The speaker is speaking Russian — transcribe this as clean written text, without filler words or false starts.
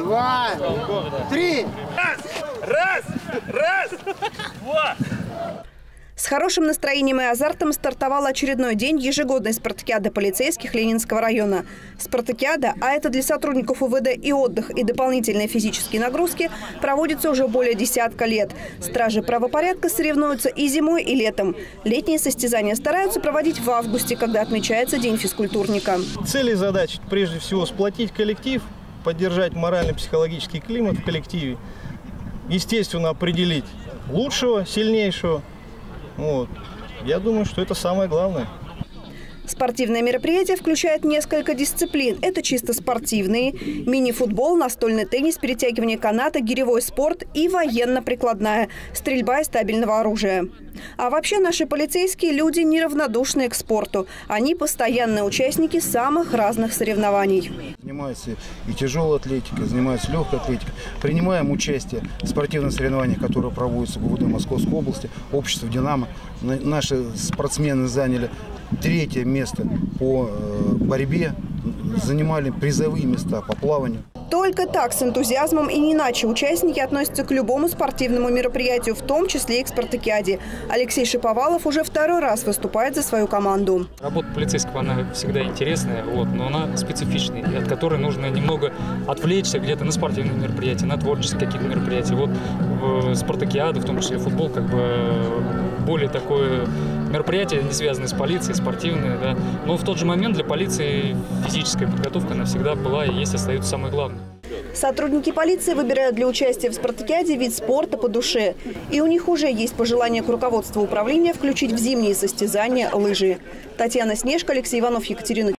2, 3. Раз, два. С хорошим настроением и азартом стартовал очередной день ежегодной спартакиады полицейских Ленинского района. Спартакиада, а это для сотрудников УВД и отдых, и дополнительные физические нагрузки, проводится уже более десятка лет. Стражи правопорядка соревнуются и зимой, и летом. Летние состязания стараются проводить в августе, когда отмечается День физкультурника. Цели и задачи прежде всего сплотить коллектив, поддержать морально-психологический климат в коллективе, естественно, определить лучшего, сильнейшего. Вот. Я думаю, что это самое главное. Спортивное мероприятие включает несколько дисциплин. Это чисто спортивные: мини-футбол, настольный теннис, перетягивание каната, гиревой спорт и военно-прикладная – стрельба из стабильного оружия. А вообще наши полицейские люди неравнодушные к спорту. Они постоянные участники самых разных соревнований. Занимаются и тяжелой атлетикой, занимаются легкой атлетикой. Принимаем участие в спортивных соревнованиях, которые проводятся в ГУВД Московской области, общество «Динамо». Наши спортсмены заняли 3-е место по борьбе, занимали призовые места по плаванию. Только так, с энтузиазмом и не иначе, участники относятся к любому спортивному мероприятию, в том числе и к спартакиаде. Алексей Шиповалов уже второй раз выступает за свою команду. Работа полицейского, она всегда интересная, но она специфичная, от которой нужно немного отвлечься где-то на спортивные мероприятия, на творческие какие-то мероприятия. В спартакиаду, в том числе футбол, более такое мероприятие, не связанное с полицией, спортивное, да. Но в тот же момент для полиции физическая подготовка, она всегда была и есть, остается самое главное. Сотрудники полиции выбирают для участия в спартакиаде вид спорта по душе. И у них уже есть пожелание к руководству управления включить в зимние состязания лыжи. Татьяна Снежка, Алексей Иванов, Екатерина